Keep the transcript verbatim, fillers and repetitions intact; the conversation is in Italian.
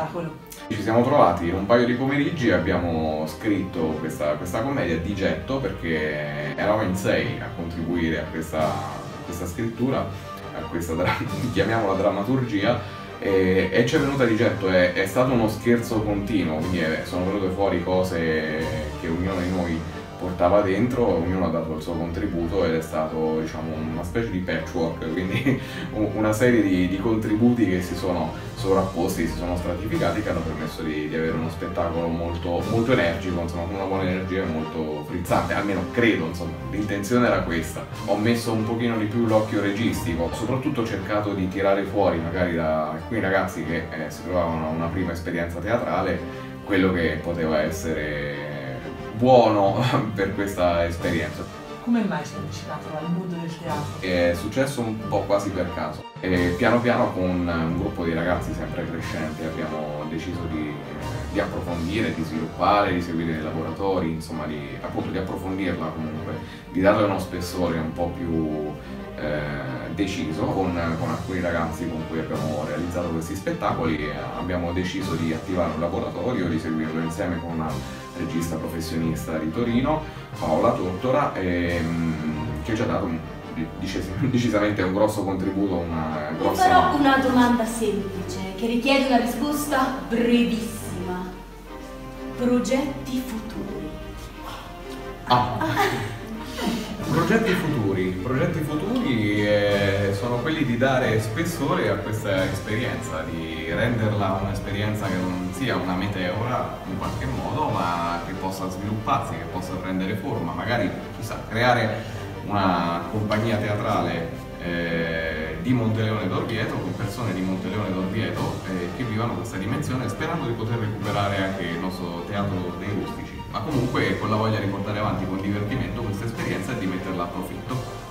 spettacolo? Ci siamo trovati un paio di pomeriggi e abbiamo scritto questa, questa commedia di getto perché eravamo in sei a contribuire a questa, a questa scrittura, a questa, chiamiamola drammaturgia, e, e ci è venuta di getto, è, è stato uno scherzo continuo, quindi è, sono venute fuori cose che ognuno di noi portava dentro, ognuno ha dato il suo contributo ed è stato, diciamo, una specie di patchwork, quindi una serie di, di contributi che si sono sovrapposti, si sono stratificati, che hanno permesso di, di avere uno spettacolo molto, molto energico, insomma, con una buona energia e molto frizzante, almeno credo, insomma, l'intenzione era questa. Ho messo un pochino di più l'occhio registico, soprattutto ho cercato di tirare fuori magari da alcuni ragazzi che eh, si trovavano a una prima esperienza teatrale quello che poteva essere buono per questa esperienza. Come mai sei avvicinato al mondo del teatro? È successo un po' quasi per caso. E piano piano con un gruppo di ragazzi sempre crescente abbiamo deciso di, di approfondire, di sviluppare, di seguire nei laboratori, insomma di, appunto, di approfondirla comunque, di darle uno spessore un po' più eh, deciso. Con, con alcuni ragazzi con cui abbiamo realizzato questi spettacoli abbiamo deciso di attivare un laboratorio, di seguirlo insieme con una regista professionista di Torino, Paola Tortora, e, che ci ha dato un, decisamente un grosso contributo, una grossa... Vi farò una domanda semplice, che richiede una risposta brevissima. Progetti futuri? Ah. Progetti futuri, progetti futuri eh, sono quelli di dare spessore a questa esperienza, di renderla un'esperienza che non sia una meteora in qualche modo, ma che possa svilupparsi, che possa prendere forma, magari, chissà, creare una compagnia teatrale eh, di Monteleone d'Orvieto, con persone di Monteleone d'Orvieto eh, che vivano questa dimensione, sperando di poter recuperare anche il nostro teatro dei rustici, ma comunque con la voglia di portare avanti con divertimento questa esperienza e di metterla a profitto.